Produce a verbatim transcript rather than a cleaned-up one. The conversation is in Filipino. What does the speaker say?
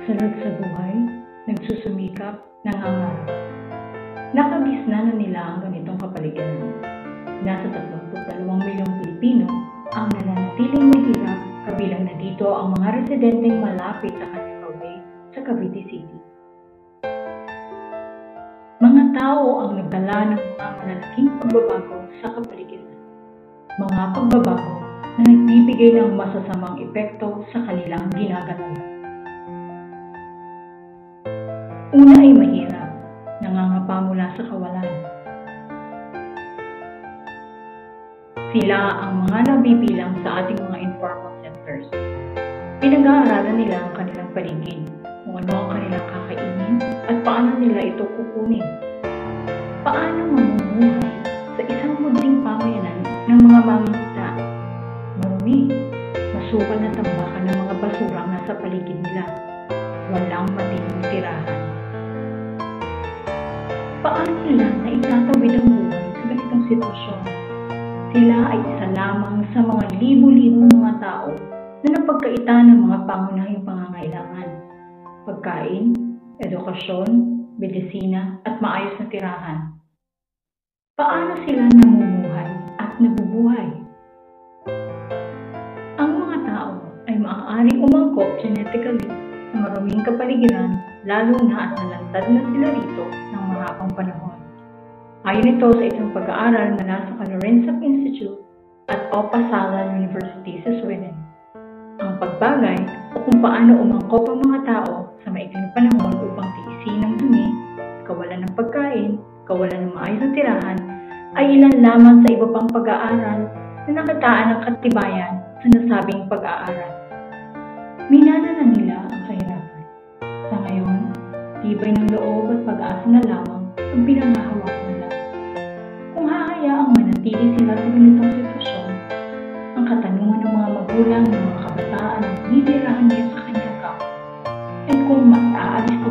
Sunod sa buhay, nagsusumikap, nangangarap. Nakagisna na nila ang ganitong kapaligiran. Nasa tatlumput dalawang milyong Pilipino ang nananatiling mahirap, kabilang na dito ang mga residenteng malapit sa Canal Bay sa Cavite City. Mga tao ang nagdala ng mga malalaking pagbabago sa kapaligiran. Mga pagbabago na nagbibigay ng masasamang epekto sa kanilang ginagalawan. Una ay mahirap, nangangapa mula sa kawalan. Sila ang mga nabibilang sa ating mga informal sectors. Pinag-aaralan nila ang kanilang paligid, kung ano ang kanilang kakainin at paano nila ito kukunin. Paano mamumuhay sa isang munting pamayanan ng mga mangingisda. Marumi, masukal na tambakan ng mga basura ang nasa paligid nila. Walang matinong tirahan. Paano nila na itatawid ang buhay sa ganitong sitwasyon? Sila ay isa lamang sa mga libo-libong mga tao na napagkaita ng mga pangunahing pangangailangan. Pagkain, edukasyon, medisina at maayos na tirahan. Paano sila namumuhay at nabubuhay? Ang mga tao ay maaaring umangkop genetically sa maruming kapaligiran, lalo na at nalantad na sila rito ng mahabang panahon. Ayon ito sa isang pag-aaral mula sa Olympiad Institute at Opsalan University sa Sweden. Ang pagbagay o kung paano umangkop ang mga tao sa maikling panahon upang tiisin ang dumi, kawalan ng pagkain, kawalan ng maayos na tirahan, ay ilan lamang sa iba pang pag-aaral na nakataan ng katibayan sa nasabing pag-aaral. Minana na nila ang kahirapan. Sa ngayon, tibay ng loob at pag-asa na lamang ang pinangahawak nila. Kung hahayaang manatili sila sa ganitong sitwasyon, ang katanungan ng mga magulang ng mga kabataan ang hinihirahan nila sa kanyang kampo, at kung mas aalis